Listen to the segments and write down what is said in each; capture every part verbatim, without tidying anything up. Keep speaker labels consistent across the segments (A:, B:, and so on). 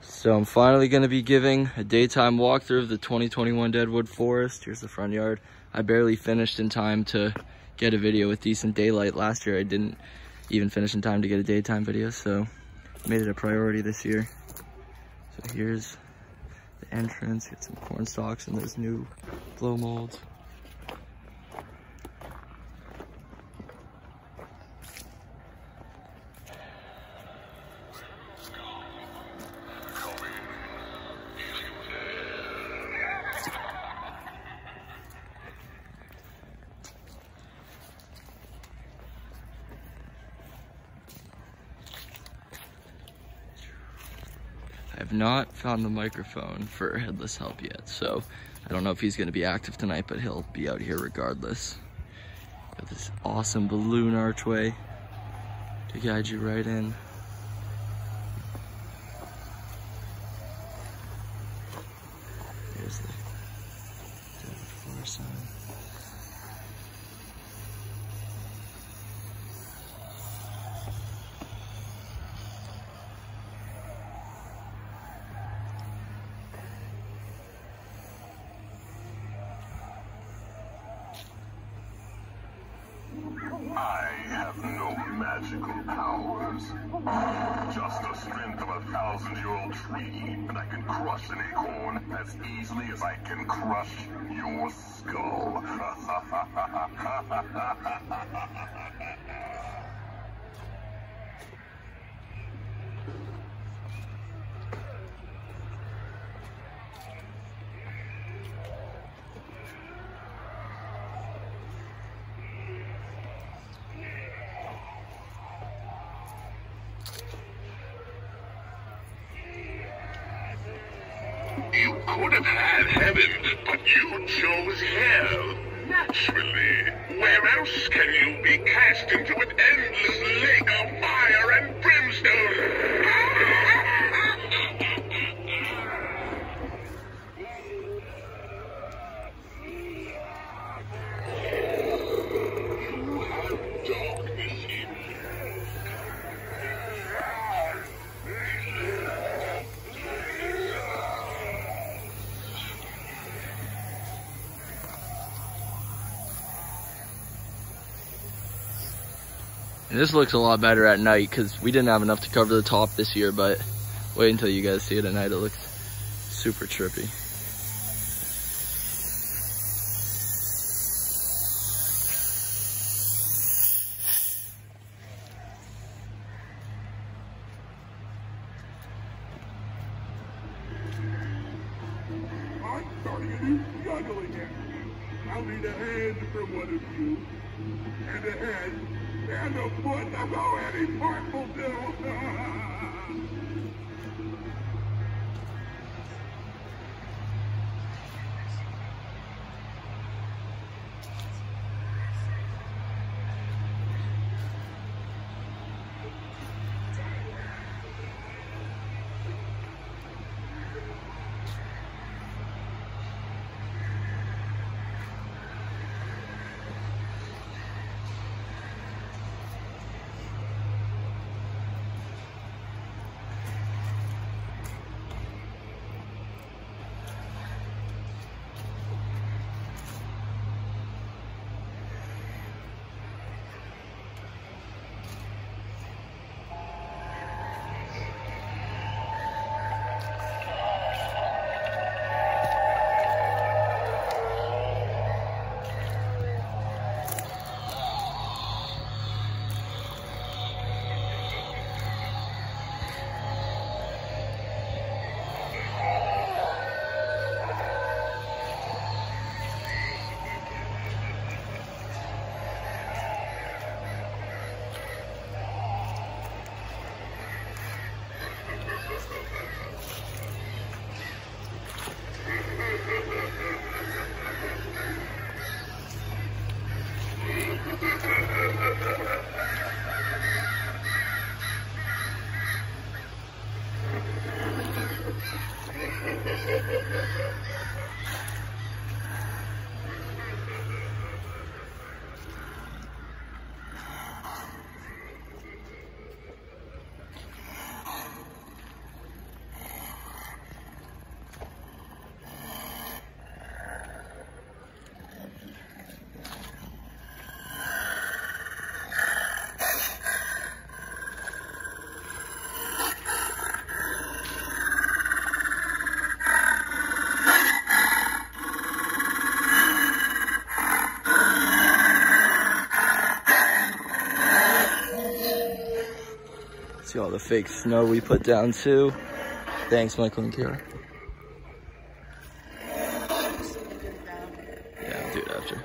A: So I'm finally going to be giving a daytime walkthrough of the twenty twenty-one Deadwood Forest. Here's the front yard. I barely finished in time to get a video with decent daylight. Last year I didn't even finish in time to get a daytime video, so made it a priority this year. So here's the entrance. Get some corn stalks and those new blow molds. I have not found the microphone for Headless Help yet, so I don't know if he's going to be active tonight, but he'll be out here regardless. Got this awesome balloon archway to guide you right in. There's the Deadwood Forest sign.
B: I have no magical powers, just the strength of a thousand-year-old tree, and I can crush an acorn as easily as I can crush your skull. You could have had heaven, but you chose hell. Naturally. Where else can you be cast into an endless lake of fire and brimstone? You have darkness in you.
A: And this looks a lot better at night because we didn't have enough to cover the top this year, but wait until you guys see it at night. It looks super trippy.
B: I'm starting a new struggle again. I'll need a hand from one of you, and a head, and a foot. I'll go any part will do.
A: the fake snow we put down too. Thanks, Michael and Kira. Yeah, I'll do it after.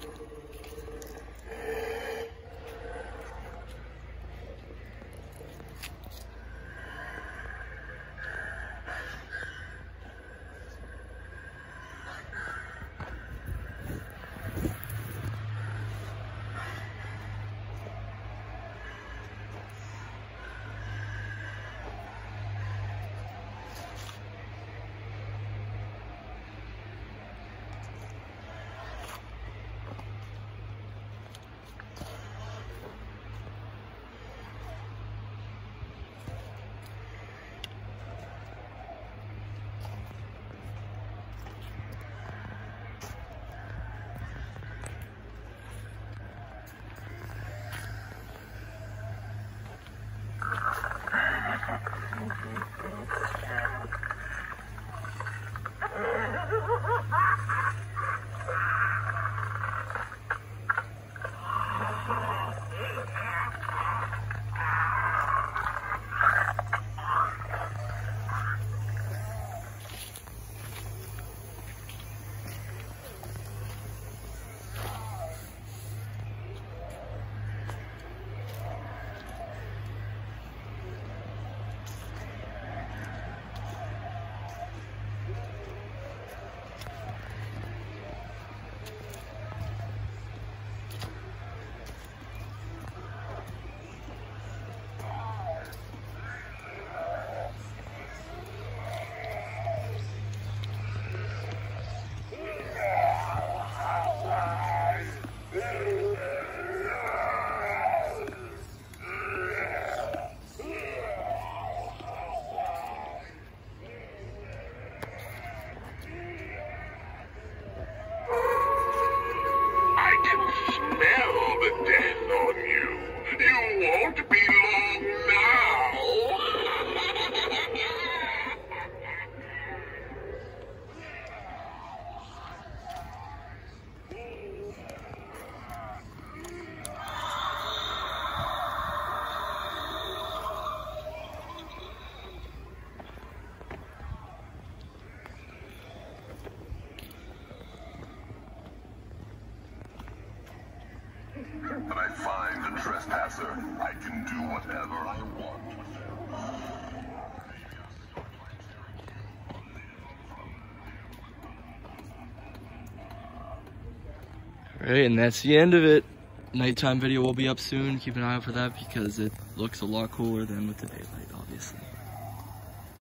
B: When I find a trespasser, I can do whatever I want.
A: Alright, and that's the end of it. Nighttime video will be up soon. Keep an eye out for that because it looks a lot cooler than with the daylight, obviously.